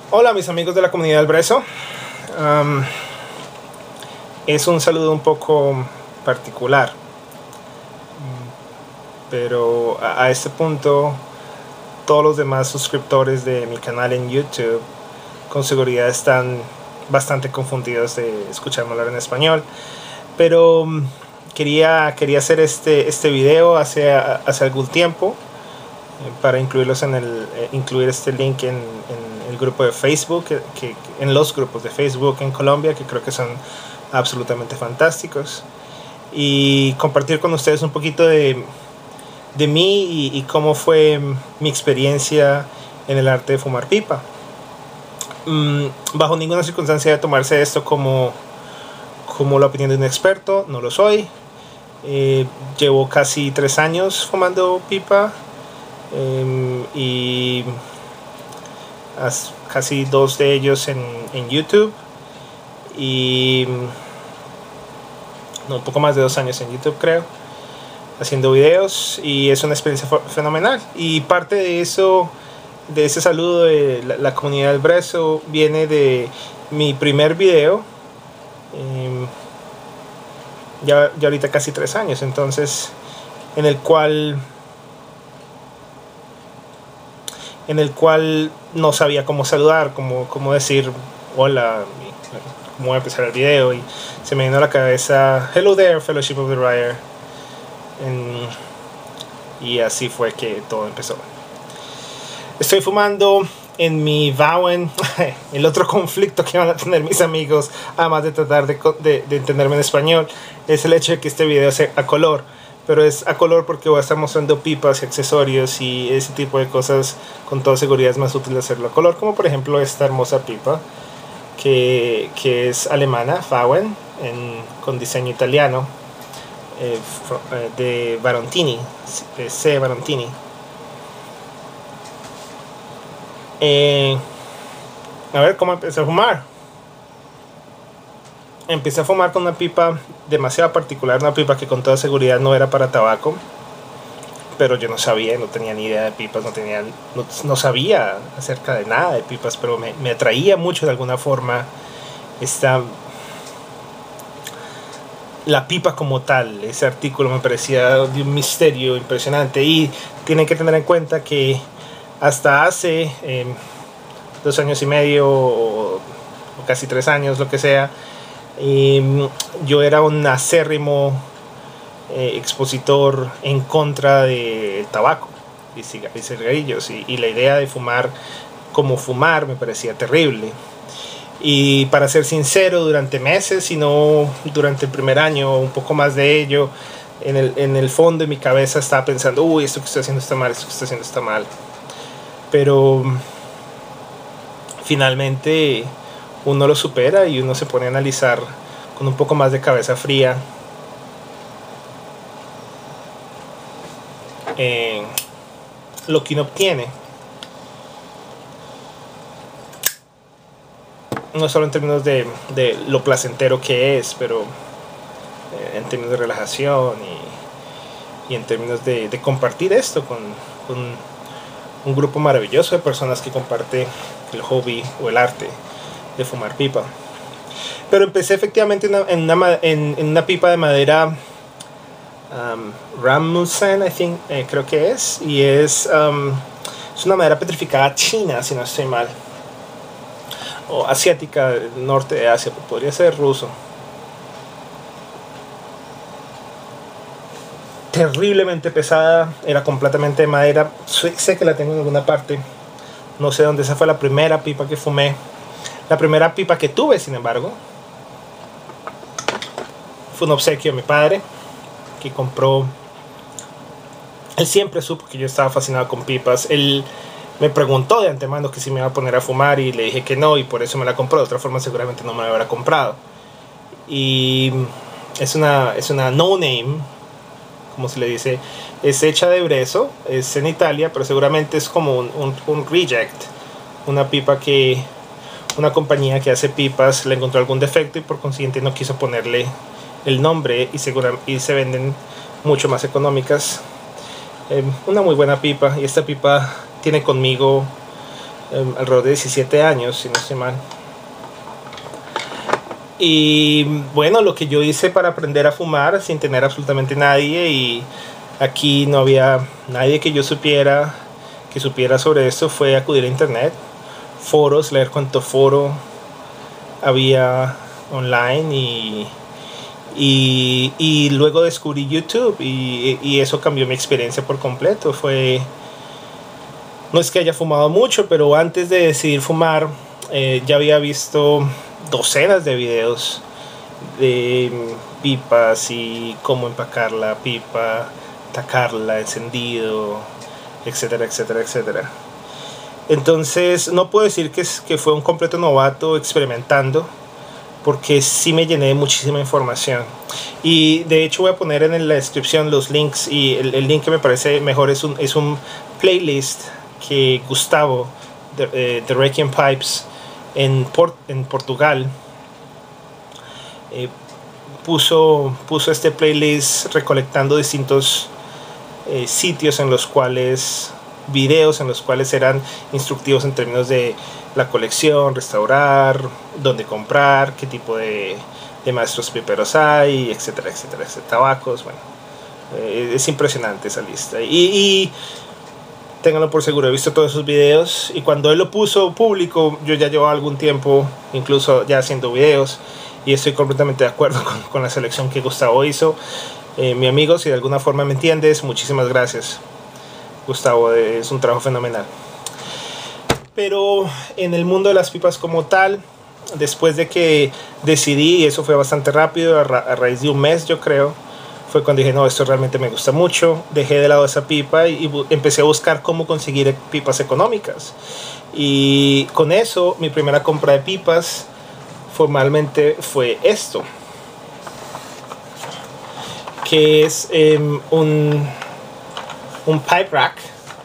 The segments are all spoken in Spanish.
Hola mis amigos de la comunidad del Brezo. Es un saludo un poco particular, pero a este punto todos los demás suscriptores de mi canal en YouTube con seguridad están bastante confundidos de escucharme hablar en español, pero quería hacer este video hace algún tiempo para incluirlos incluir este link en el grupo de Facebook, en los grupos de Facebook en Colombia, que creo que son absolutamente fantásticos, y compartir con ustedes un poquito de mí y cómo fue mi experiencia en el arte de fumar pipa. Bajo ninguna circunstancia de tomarse esto como la opinión de un experto, no lo soy. Llevo casi 3 años fumando pipa, y casi 2 de ellos en YouTube, y un poco más de 2 años en YouTube, creo, haciendo videos, y es una experiencia fenomenal. Y parte de eso, de ese saludo de la comunidad del Brezo, viene de mi primer video, ya ahorita casi 3 años, entonces, en el cual no sabía cómo saludar, cómo decir hola, cómo voy a empezar el video, y se me vino a la cabeza hello there, Fellowship of the Ryer, y así fue que todo empezó. Estoy fumando en mi Vauen. El otro conflicto que van a tener mis amigos, además de tratar de entenderme en español, es el hecho de que este video sea a color. Pero es a color porque voy a estar mostrando pipas y accesorios y ese tipo de cosas. Con toda seguridad es más útil hacerlo a color, como por ejemplo esta hermosa pipa que es alemana, Vauen, con diseño italiano, de Barontini, C. Barontini. A ver cómo empecé a fumar. Empecé a fumar con una pipa demasiado particular, una pipa que con toda seguridad no era para tabaco, pero yo no sabía, no tenía ni idea de pipas, no sabía acerca de nada de pipas, pero me atraía mucho de alguna forma la pipa como tal. Ese artículo me parecía de un misterio impresionante, y tienen que tener en cuenta que hasta hace 2 años y medio o casi 3 años, lo que sea, yo era un acérrimo expositor en contra del tabaco y cigarrillos, y la idea de fumar como fumar me parecía terrible. Y para ser sincero, durante meses, si no durante el primer año, un poco más de ello, en el fondo de mi cabeza estaba pensando, uy, esto que estoy haciendo está mal, esto que estoy haciendo está mal. Pero finalmente uno lo supera y uno se pone a analizar con un poco más de cabeza fría lo que uno obtiene, no solo en términos de lo placentero que es, pero en términos de relajación y en términos de compartir esto con un grupo maravilloso de personas que comparte el hobby o el arte de fumar pipa. Pero empecé efectivamente en una pipa de madera Rasmussen, creo que es, y es una madera petrificada china, si no estoy mal, o asiática, del norte de Asia, podría ser ruso. Terriblemente pesada, era completamente de madera. Sé que la tengo en alguna parte, no sé dónde. Esa fue la primera pipa que fumé. La primera pipa que tuve, sin embargo, fue un obsequio de mi padre, que compró. Él siempre supo que yo estaba fascinado con pipas. Él me preguntó de antemano que si me iba a poner a fumar, y le dije que no, y por eso me la compró. De otra forma seguramente no me la hubiera comprado. Y es una no name, como se le dice. Es hecha de Brezo, es en Italia, pero seguramente es como un reject, una pipa que una compañía que hace pipas le encontró algún defecto y por consiguiente no quiso ponerle el nombre, y se venden mucho más económicas. Una muy buena pipa, y esta pipa tiene conmigo alrededor de 17 años, si no estoy mal. Y bueno, lo que yo hice para aprender a fumar sin tener absolutamente nadie, y aquí no había nadie que yo supiera sobre esto, fue acudir a internet, foros, leer cuánto foro había online, y luego descubrí YouTube, y eso cambió mi experiencia por completo. No es que haya fumado mucho, pero antes de decidir fumar ya había visto docenas de videos de pipas y cómo empacar la pipa, tacarla, encendido, etcétera, etcétera, etcétera. Entonces no puedo decir que fue un completo novato experimentando, porque sí me llené de muchísima información. Y de hecho voy a poner en la descripción los links, y el link que me parece mejor es un playlist que Gustavo de Requiem Pipes en Portugal puso este playlist recolectando distintos sitios en los cuales videos en los cuales eran instructivos en términos de la colección, restaurar, dónde comprar, qué tipo de maestros piperos hay, etcétera, etcétera, etcétera, tabacos. Bueno, es impresionante esa lista, y ténganlo por seguro, he visto todos esos videos, y cuando él lo puso público, yo ya llevaba algún tiempo incluso ya haciendo videos, y estoy completamente de acuerdo con la selección que Gustavo hizo. Mi amigo, si de alguna forma me entiendes, muchísimas gracias, Gustavo, es un trabajo fenomenal. Pero en el mundo de las pipas como tal, después de que decidí, y eso fue bastante rápido, a raíz de un mes yo creo, fue cuando dije, no, esto realmente me gusta mucho. Dejé de lado esa pipa y empecé a buscar cómo conseguir pipas económicas. Y con eso, mi primera compra de pipas formalmente fue esto, que es un pipe rack,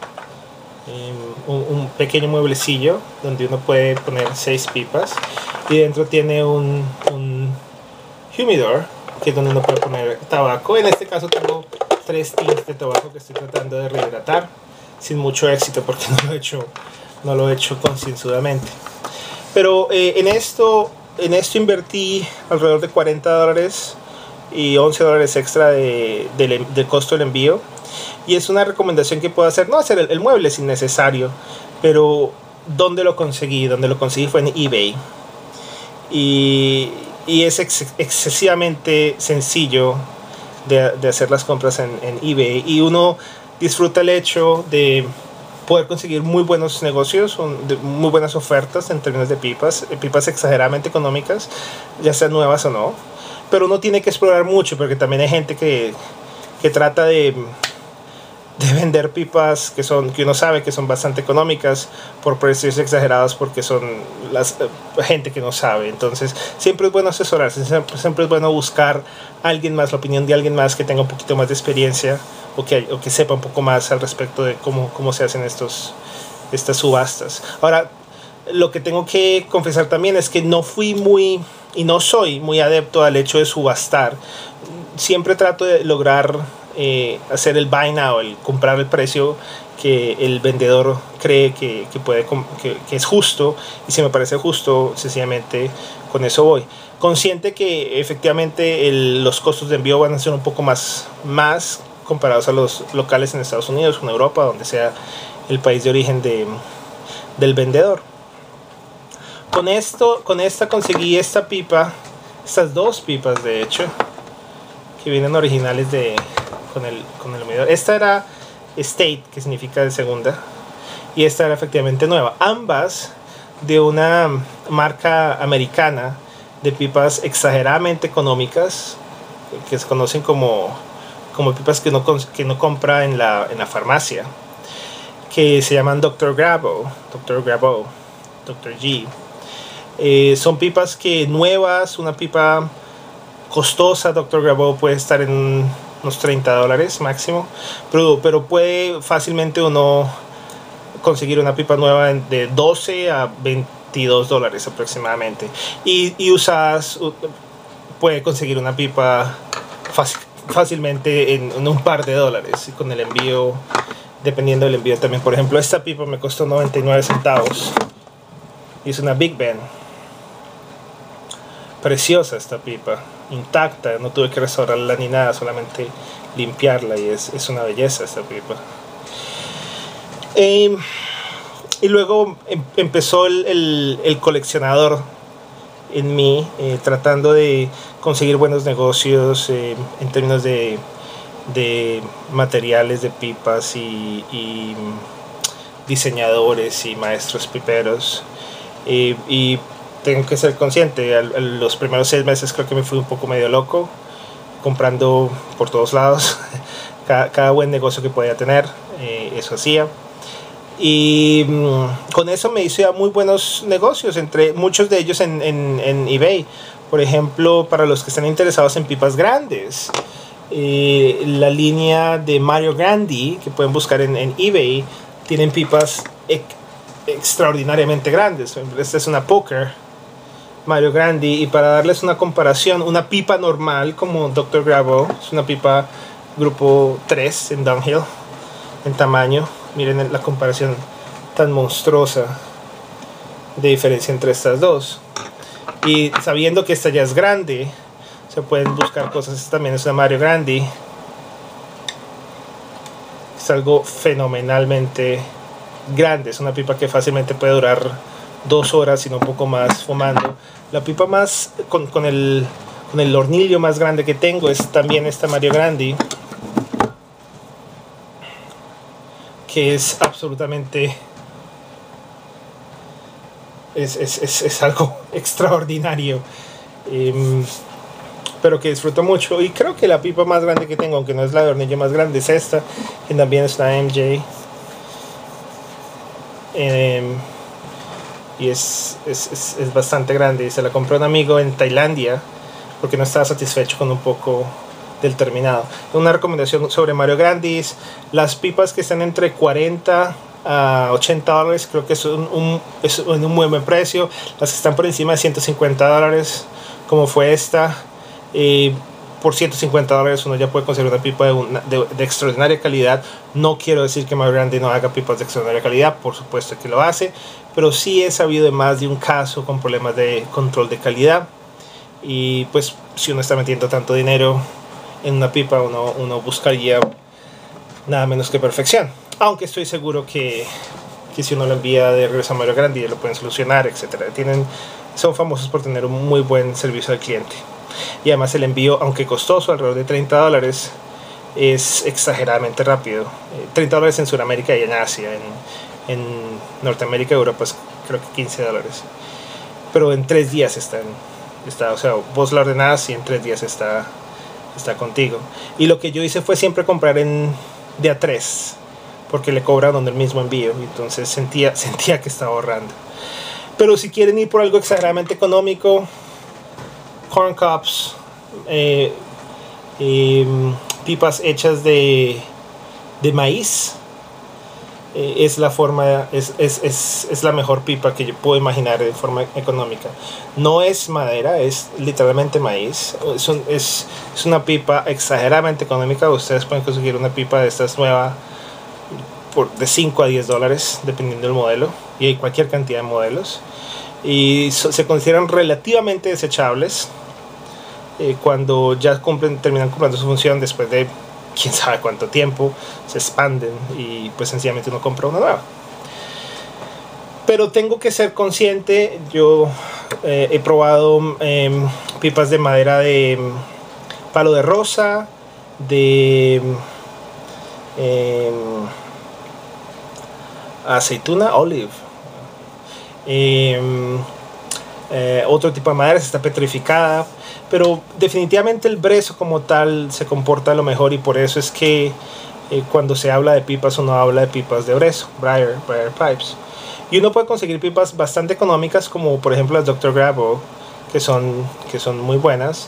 un pequeño mueblecillo donde uno puede poner 6 pipas, y dentro tiene un humidor, que es donde uno puede poner tabaco. En este caso tengo 3 tins de tabaco que estoy tratando de rehidratar, sin mucho éxito porque no lo he hecho concienzudamente. Pero en esto invertí alrededor de $40 y $11 extra del costo del envío. Y es una recomendación que puedo hacer, no hacer el mueble es innecesario, pero ¿dónde lo conseguí? Donde lo conseguí fue en eBay. Y es excesivamente sencillo de hacer las compras en eBay, y uno disfruta el hecho de poder conseguir muy buenos negocios, muy buenas ofertas en términos de pipas exageradamente económicas, ya sean nuevas o no. Pero uno tiene que explorar mucho, porque también hay gente que trata de vender pipas que uno sabe que son bastante económicas por precios exagerados, porque son gente que no sabe. Entonces siempre es bueno asesorarse, siempre es bueno buscar a alguien más, la opinión de alguien más que tenga un poquito más de experiencia, o que sepa un poco más al respecto de cómo se hacen estas subastas. Ahora, lo que tengo que confesar también es que no soy muy adepto al hecho de subastar. Siempre trato de lograr hacer el buy now, el comprar el precio que el vendedor cree que es justo, y si me parece justo, sencillamente con eso voy. Consciente que efectivamente los costos de envío van a ser un poco más comparados a los locales en Estados Unidos o en Europa, donde sea el país de origen del vendedor. Con esta conseguí estas 2 pipas de hecho, que vienen originales con el medidor. Esta era State, que significa de segunda, y esta era efectivamente nueva, ambas de una marca americana de pipas exageradamente económicas, que se conocen como pipas que no compra en la farmacia, que se llaman Dr. Grabo, Dr. G. Son pipas que nuevas, una pipa costosa, Dr. Grabo, puede estar en unos $30 máximo, pero puede fácilmente uno conseguir una pipa nueva de $12 a $22 aproximadamente, y usadas puede conseguir una pipa fácilmente en un par de dólares, y con el envío dependiendo del envío también. Por ejemplo, esta pipa me costó 99 centavos y es una Big Ben. Preciosa esta pipa, intacta, no tuve que restaurarla ni nada, solamente limpiarla, y es una belleza esta pipa. Y luego empezó el coleccionador en mí, tratando de conseguir buenos negocios en términos de materiales de pipas y diseñadores y maestros piperos. Y tengo que ser consciente, los primeros 6 meses creo que me fui un poco medio loco, comprando por todos lados cada buen negocio que podía tener, eso hacía. Y con eso me hice a muy buenos negocios, entre muchos de ellos en eBay. Por ejemplo, para los que están interesados en pipas grandes, la línea de Mario Grandi, que pueden buscar en eBay, tienen pipas extraordinariamente grandes. Esta es una Poker Mario Grandi, y para darles una comparación, una pipa normal como Dr. Grabo es una pipa grupo 3 en downhill en tamaño. Miren la comparación tan monstruosa de diferencia entre estas dos. Y sabiendo que esta ya es grande, se pueden buscar cosas. Esta también es una Mario Grandi. Es algo fenomenalmente grande. Es una pipa que fácilmente puede durar 2 horas, sino un poco más, fumando. La pipa más con el hornillo más grande que tengo es también esta Mario Grandi, que es absolutamente es algo extraordinario, pero que disfruto mucho. Y creo que la pipa más grande que tengo, aunque no es la de hornillo más grande, es esta, que también es una MJ, y es bastante grande, y se la compró un amigo en Tailandia porque no estaba satisfecho con un poco del terminado. Una recomendación sobre Mario Grandis: las pipas que están entre 40 a 80 dólares creo que es en un muy buen precio. Las que están por encima de 150 dólares, como fue esta, por 150 dólares uno ya puede conseguir una pipa de extraordinaria calidad. No quiero decir que Mario Grandi no haga pipas de extraordinaria calidad, por supuesto que lo hace, pero sí he sabido de más de un caso con problemas de control de calidad. Y pues si uno está metiendo tanto dinero en una pipa, uno buscaría nada menos que perfección. Aunque estoy seguro que si uno lo envía de regreso a Mario Grandi lo pueden solucionar, etc. Son famosos por tener un muy buen servicio al cliente. Y además el envío, aunque costoso, alrededor de 30 dólares, es exageradamente rápido. 30 dólares en Sudamérica y en Asia. En Norteamérica y Europa es creo que 15 dólares. Pero en 3 días está, o sea, vos la ordenás y en 3 días está contigo. Y lo que yo hice fue siempre comprar de a 3, porque le cobran el mismo envío, y entonces sentía que estaba ahorrando. Pero si quieren ir por algo exageradamente económico, corn cobs, pipas hechas de maíz, es la forma, es la mejor pipa que yo puedo imaginar de forma económica. No es madera, es literalmente maíz. Es una pipa exageradamente económica. Ustedes pueden conseguir una pipa de estas nueva de 5 a 10 dólares dependiendo del modelo, y hay cualquier cantidad de modelos, y se consideran relativamente desechables cuando ya terminan cumpliendo su función. Después de quién sabe cuánto tiempo se expanden y pues sencillamente uno compra una nueva. Pero tengo que ser consciente. Yo he probado pipas de madera de palo de rosa, de aceituna, olive, otro tipo de madera está petrificada, pero definitivamente el brezo como tal se comporta lo mejor, y por eso es que cuando se habla de pipas uno habla de pipas de brezo, briar pipes, y uno puede conseguir pipas bastante económicas, como por ejemplo las Dr. Grabo, que son muy buenas.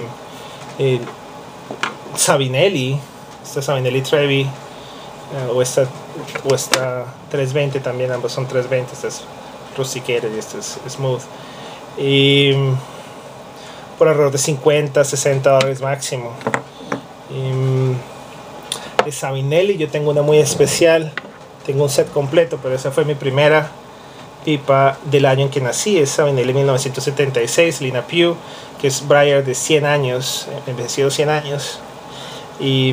Savinelli, esta Savinelli Trevi, o esta 320 también, ambas son 320, esta es rustiquera y esta es smooth, y por alrededor de 50, 60 dólares máximo. de Savinelli. Yo tengo una muy especial, tengo un set completo, pero esa fue mi primera pipa del año en que nací. Es Savinelli 1976, Lina Pugh, que es Briar de 100 años, envejecido 100 años, y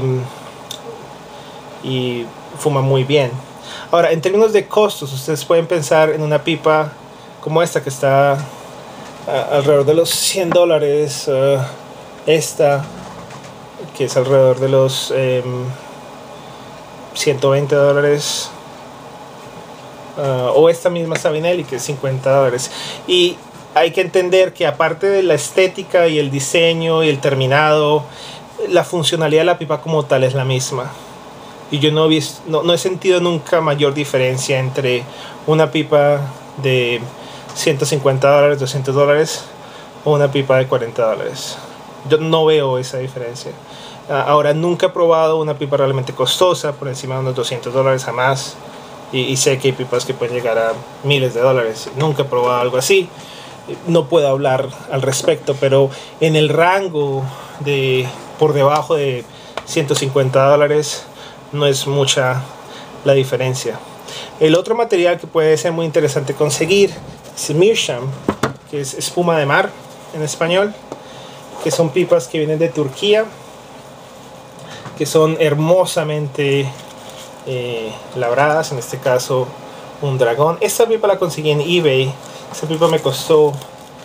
fuma muy bien. Ahora, en términos de costos, ustedes pueden pensar en una pipa como esta que está alrededor de los $100, esta que es alrededor de los $120, o esta misma Savinelli que es $50. Y hay que entender que aparte de la estética y el diseño y el terminado, la funcionalidad de la pipa como tal es la misma. Y yo no he sentido nunca mayor diferencia entre una pipa de $150, $200 o una pipa de $40. Yo no veo esa diferencia. Ahora, nunca he probado una pipa realmente costosa por encima de unos $200 jamás. Y sé que hay pipas que pueden llegar a miles de dólares. Nunca he probado algo así. No puedo hablar al respecto, pero en el rango de por debajo de $150 no es mucha la diferencia. El otro material que puede ser muy interesante conseguir es Meerschaum, que es espuma de mar en español, que son pipas que vienen de Turquía, que son hermosamente labradas. En este caso un dragón. Esta pipa la conseguí en eBay. Esta pipa me costó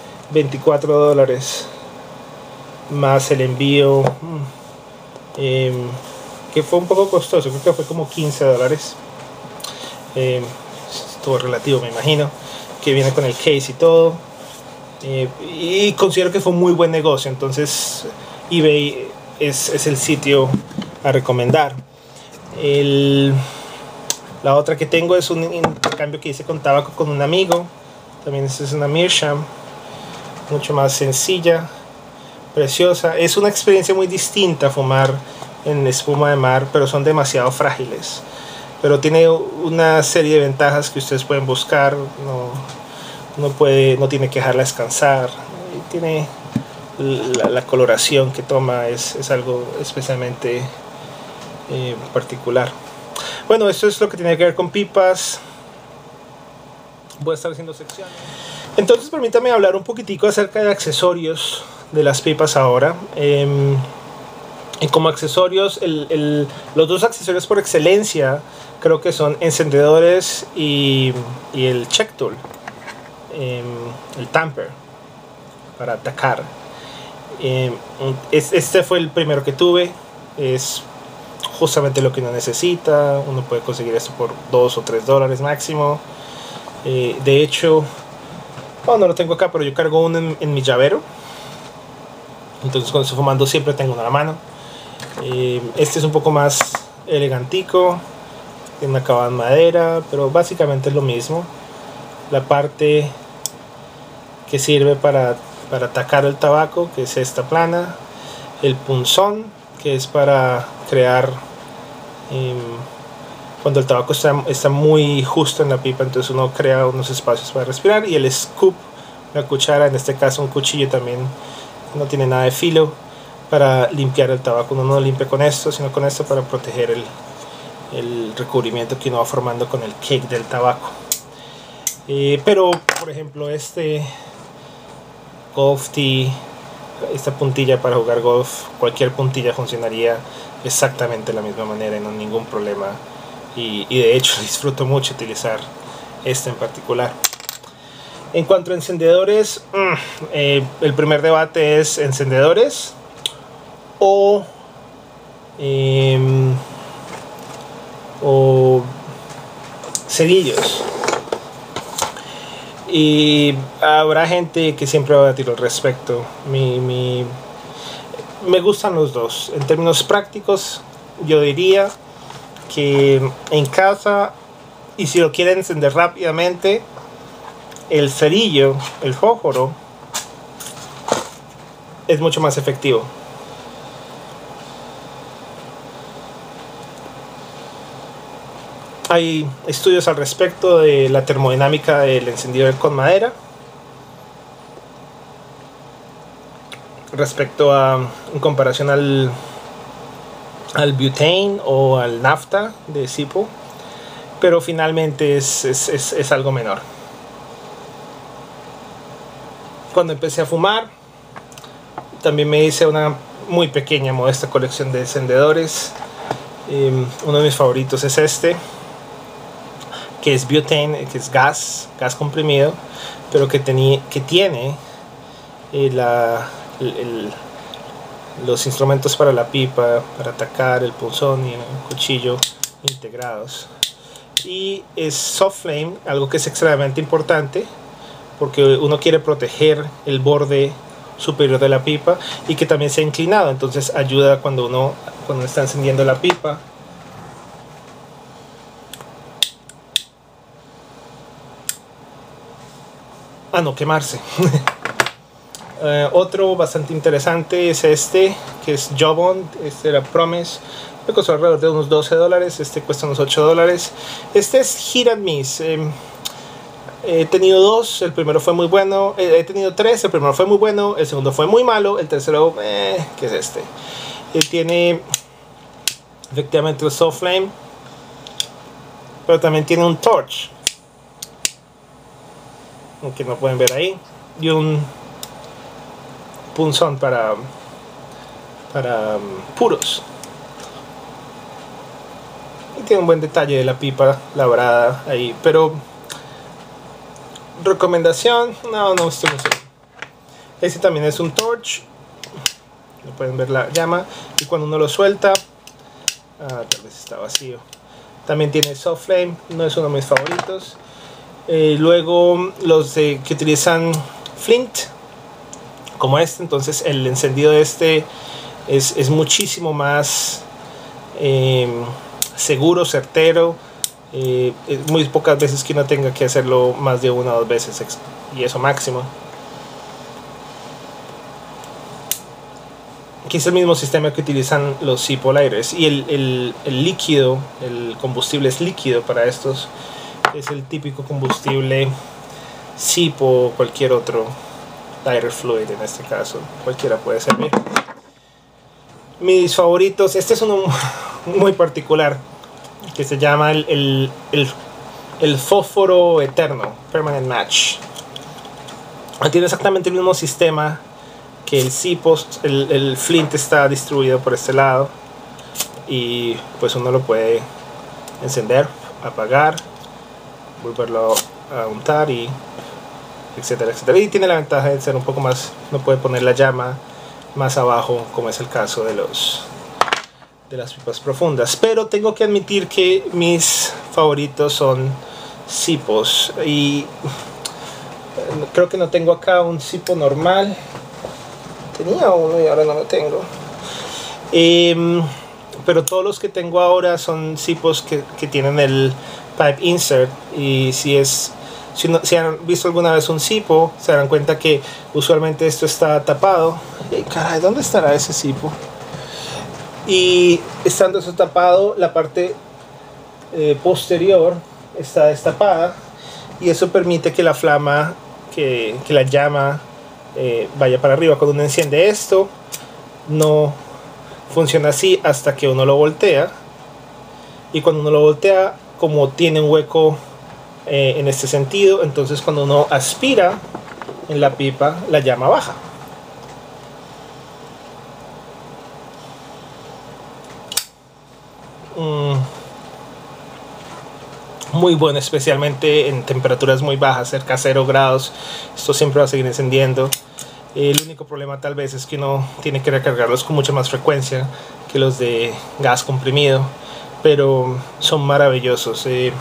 $24 más el envío, que fue un poco costoso, creo que fue como $15. Todo relativo, me imagino, que viene con el case y todo, y considero que fue un muy buen negocio. Entonces eBay es el sitio a recomendar. La otra que tengo es un intercambio que hice con tabaco con un amigo. También es una Meerschaum, mucho más sencilla, preciosa. Es una experiencia muy distinta a fumar en espuma de mar, pero son demasiado frágiles. Pero tiene una serie de ventajas que ustedes pueden buscar. No tiene que dejarla descansar. Tiene la coloración que toma, es algo especialmente particular. Bueno, esto es lo que tiene que ver con pipas. Voy a estar haciendo secciones. Entonces permítame hablar un poquitico acerca de accesorios de las pipas ahora. Y como accesorios, los dos accesorios por excelencia creo que son encendedores y el check tool, el tamper para atacar. Este fue el primero que tuve. Es justamente lo que uno necesita. Uno puede conseguir esto por $2 o $3 máximo. De hecho, no lo tengo acá, pero yo cargo uno en mi llavero. Entonces cuando estoy fumando siempre tengo uno a la mano. Este es un poco más elegantico, tiene una acabado en madera, pero básicamente es lo mismo. La parte que sirve para atacar el tabaco, que es esta plana. El punzón, que es para crear cuando el tabaco está muy justo en la pipa, entonces uno crea unos espacios para respirar. Y el scoop, la cuchara, en este caso un cuchillo también, no tiene nada de filo, para limpiar el tabaco. Uno no lo limpia con esto, sino con esto para proteger el recubrimiento que uno va formando con el cake del tabaco. Pero por ejemplo este golf tee, esta puntilla para jugar golf, cualquier puntilla funcionaría exactamente de la misma manera y no hay ningún problema. Y de hecho disfruto mucho utilizar este en particular. En cuanto a encendedores, el primer debate es encendedores o cerillos. Y habrá gente que siempre va a debatir al respecto. Me gustan los dos. En términos prácticos, yo diría que en casa, y si lo quieren encender rápidamente, el cerillo, el fósforo, es mucho más efectivo. Hay estudios al respecto de la termodinámica del encendedor con madera respecto a, en comparación al butane o al nafta de Zippo, pero finalmente es algo menor. Cuando empecé a fumar, también me hice una muy pequeña, modesta colección de encendedores. Uno de mis favoritos es este, que es butane, que es gas comprimido, pero que tiene los instrumentos para la pipa, para atacar, el punzón y el cuchillo integrados. Y es soft flame, algo que es extremadamente importante porque uno quiere proteger el borde superior de la pipa y que también sea inclinado, entonces ayuda cuando está encendiendo la pipa a no quemarse. Otro bastante interesante es este, que es Jawbone. Este era Promise, me costó alrededor de unos $12, este cuesta unos $8. Este es Hit and Miss. He tenido dos, el primero fue muy bueno, he tenido tres, el primero fue muy bueno, el segundo fue muy malo, el tercero, ¿qué es este? Tiene efectivamente el soft flame, pero también tiene un torch, aunque no pueden ver ahí, y un punzón para puros. Y tiene un buen detalle de la pipa labrada ahí, pero recomendación, no estoy muy seguro. Este también es un torch, no pueden ver la llama, y cuando uno lo suelta, tal vez está vacío. También tiene soft flame, no es uno de mis favoritos. Luego los que utilizan flint, como este, entonces el encendido de este es muchísimo más seguro, certero. Muy pocas veces que uno tenga que hacerlo más de una o dos veces, y eso máximo. Aquí es el mismo sistema que utilizan los Zippo lighters, y el líquido, el combustible es líquido para estos, es el típico combustible Zippo o cualquier otro lighter fluid. En este caso cualquiera puede servir. Mis favoritos, este es uno muy particular que se llama el fósforo eterno, Permanent Match. Tiene exactamente el mismo sistema que el Zippo. El flint está distribuido por este lado y pues uno lo puede encender, apagar, volverlo a untar, y etcétera, etcétera. Y tiene la ventaja de ser un poco más, no puede poner la llama más abajo, como es el caso de las pipas profundas. Pero tengo que admitir que mis favoritos son Zippos, y creo que no tengo acá un Zippo normal. Tenía uno y ahora no lo tengo. Pero todos los que tengo ahora son Zippos que tienen el pipe insert, y si han visto alguna vez un Zippo, se darán cuenta que usualmente esto está tapado. Caray, ¿dónde estará ese Zippo? Y estando eso tapado, la parte posterior está destapada, y eso permite que la flama, que la llama vaya para arriba. Cuando uno enciende esto, no funciona así hasta que uno lo voltea, y cuando uno lo voltea, como tiene un hueco en este sentido, entonces cuando uno aspira en la pipa, la llama baja. Muy bueno, especialmente en temperaturas muy bajas, cerca de 0 grados. Esto siempre va a seguir encendiendo. El único problema tal vez es que uno tiene que recargarlos con mucha más frecuencia que los de gas comprimido, pero son maravillosos.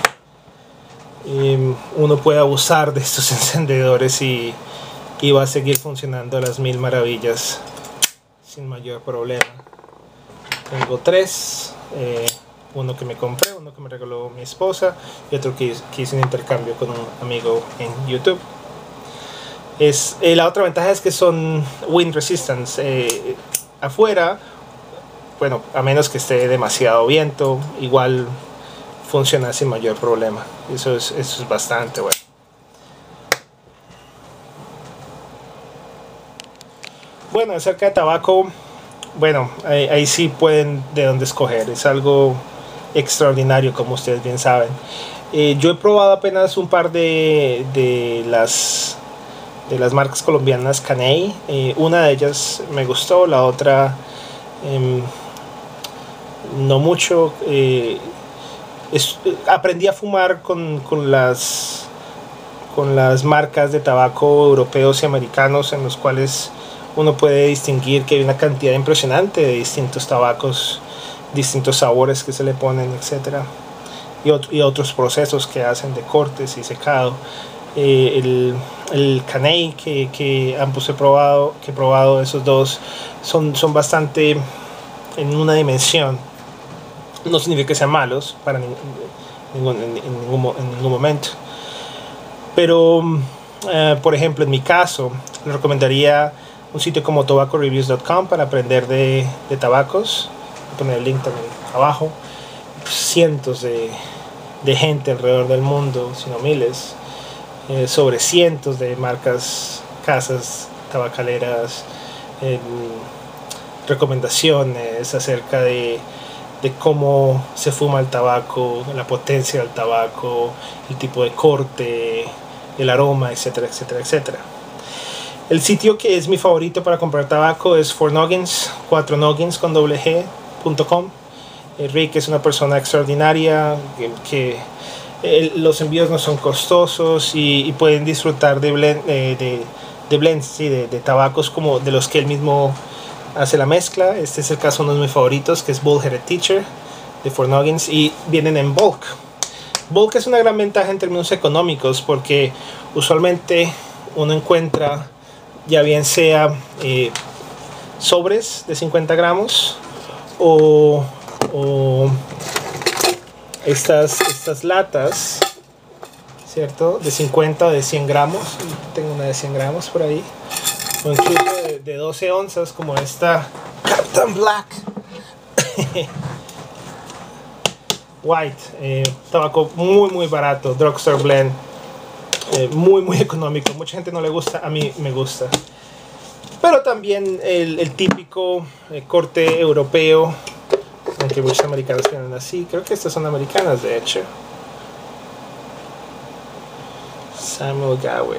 Uno puede abusar de estos encendedores y va a seguir funcionando a las mil maravillas sin mayor problema. Tengo tres, uno que me compré, uno que me regaló mi esposa, y otro que hice un intercambio con un amigo en YouTube. La otra ventaja es que son wind resistance. Afuera, bueno, a menos que esté demasiado viento, igual funciona sin mayor problema. Eso es bastante bueno. Bueno, acerca de tabaco, bueno, ahí sí pueden de dónde escoger. Es algo extraordinario, como ustedes bien saben. Yo he probado apenas un par de las marcas colombianas Caney. Una de ellas me gustó, la otra no mucho. Aprendí a fumar con las marcas de tabaco europeos y americanos, en los cuales uno puede distinguir que hay una cantidad impresionante de distintos tabacos, distintos sabores que se le ponen, etcétera, y otros procesos que hacen de cortes y secado. El Caney que ambos he probado, esos dos son bastante en una dimensión. No significa que sean malos para en ningún momento, pero por ejemplo, en mi caso le recomendaría un sitio como tobaccoreviews.com para aprender de tabacos. Voy a poner el link también abajo. Cientos de gente alrededor del mundo, si no miles, sobre cientos de marcas, casas tabacaleras, recomendaciones acerca de cómo se fuma el tabaco, la potencia del tabaco, el tipo de corte, el aroma, etcétera, etcétera, etcétera. El sitio que es mi favorito para comprar tabaco es 4noggins, 4noggins con doble G.com. Rick es una persona extraordinaria que los envíos no son costosos y pueden disfrutar de blends, sí, de tabacos como de los que él mismo hace la mezcla. Este es el caso de uno de mis favoritos, que es Bullheaded Teacher de 4noggins, y vienen en bulk. Bulk es una gran ventaja en términos económicos, porque usualmente uno encuentra, ya bien sea sobres de 50 gramos o estas latas, ¿cierto?, de 50 o de 100 gramos. Tengo una de 100 gramos por ahí, o incluso de 12 onzas, como esta Captain Black White, tabaco muy barato, drugstore blend, muy económico. Mucha gente no le gusta, a mí me gusta. Pero también el típico corte europeo, aunque muchos americanos vienen así. Creo que estas son americanas, de hecho. Samuel Gawith.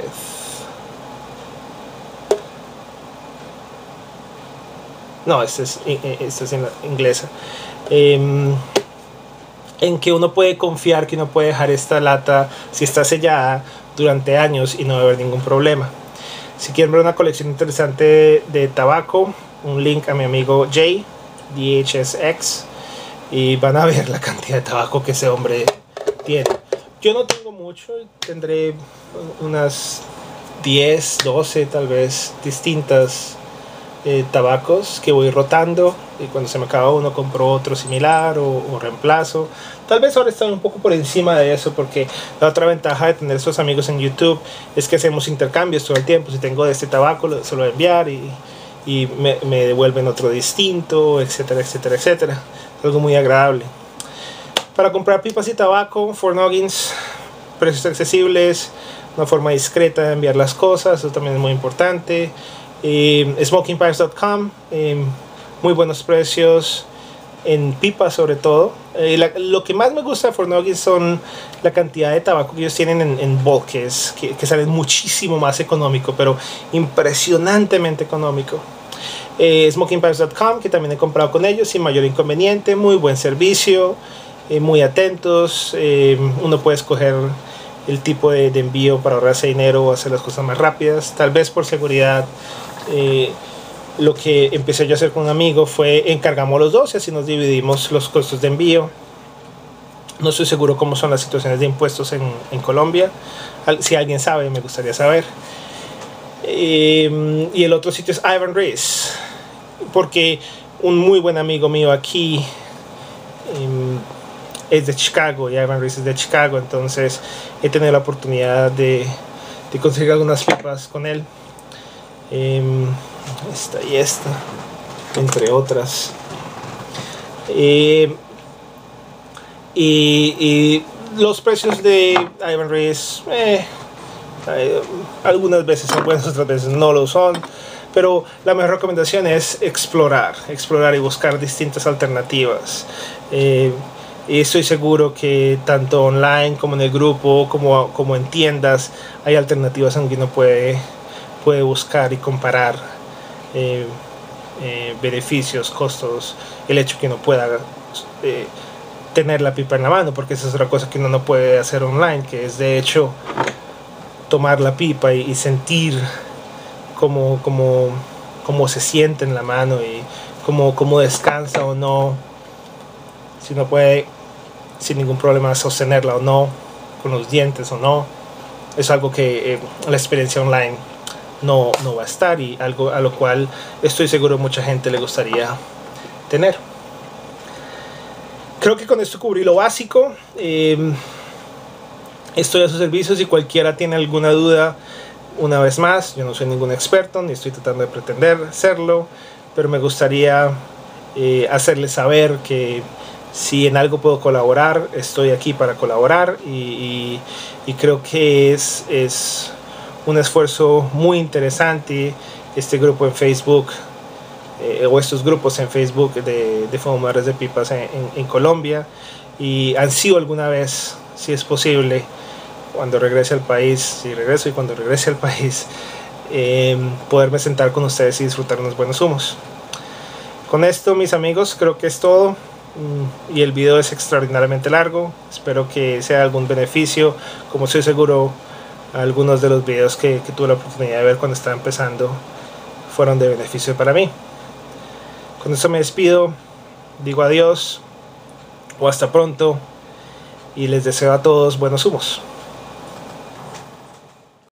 No, esta es inglesa. En que uno puede confiar que uno puede dejar esta lata, si está sellada, durante años y no va a haber ningún problema. Si quieren ver una colección interesante de tabaco, un link a mi amigo Jay, DHSX, y van a ver la cantidad de tabaco que ese hombre tiene. Yo no tengo mucho, tendré unas 10, 12 tal vez distintas tabacos que voy rotando, y cuando se me acaba uno compro otro similar o reemplazo. Tal vez ahora están un poco por encima de eso, porque la otra ventaja de tener estos amigos en YouTube es que hacemos intercambios todo el tiempo. Si tengo de este tabaco, se lo voy a enviar y me devuelven otro distinto, etcétera, etcétera, etcétera. Es algo muy agradable. Para comprar pipas y tabaco, 4noggins, precios accesibles, una forma discreta de enviar las cosas, eso también es muy importante. Smokingpipes.com, muy buenos precios en pipas sobre todo. Lo que más me gusta de 4noggins son la cantidad de tabaco que ellos tienen en bulk, que sale muchísimo más económico, pero impresionantemente económico. Smokingpipes.com, que también he comprado con ellos sin mayor inconveniente, muy buen servicio, muy atentos. Uno puede escoger el tipo de envío para ahorrarse dinero o hacer las cosas más rápidas. Tal vez por seguridad, lo que empecé yo a hacer con un amigo fue encargamos los dos y así nos dividimos los costos de envío. No estoy seguro cómo son las situaciones de impuestos en Colombia. Si alguien sabe, me gustaría saber. Y el otro sitio es Ivan Reis, porque un muy buen amigo mío aquí es de Chicago, y Ivan Reis es de Chicago, entonces he tenido la oportunidad de conseguir algunas pipas con él. Esta y esta, entre otras. Y los precios de Ivan Reis algunas veces son buenos, otras veces no lo son, pero la mejor recomendación es explorar y buscar distintas alternativas. Y estoy seguro que tanto online como en el grupo, como en tiendas, hay alternativas en que uno puede buscar y comparar beneficios, costos, el hecho que uno pueda tener la pipa en la mano, porque esa es otra cosa que uno no puede hacer online, que es de hecho tomar la pipa y sentir cómo se siente en la mano y cómo descansa o no, si uno puede sin ningún problema sostenerla o no, con los dientes o no. Es algo que la experiencia online no va a estar, y algo a lo cual estoy seguro mucha gente le gustaría tener. Creo que con esto cubrí lo básico. Estoy a sus servicios si cualquiera tiene alguna duda. Una vez más, yo no soy ningún experto ni estoy tratando de pretender serlo, pero me gustaría hacerles saber que si en algo puedo colaborar, estoy aquí para colaborar, y creo que es un esfuerzo muy interesante este grupo en Facebook, o estos grupos en Facebook de fumadores de pipas en Colombia, y han sido alguna vez, si es posible, cuando regrese al país, si regreso y cuando regrese al país, poderme sentar con ustedes y disfrutar unos buenos humos. Con esto, mis amigos, creo que es todo. Y el video es extraordinariamente largo. Espero que sea de algún beneficio. Como estoy seguro, algunos de los videos que tuve la oportunidad de ver cuando estaba empezando fueron de beneficio para mí. Con esto me despido, digo adiós o hasta pronto, y les deseo a todos buenos humos.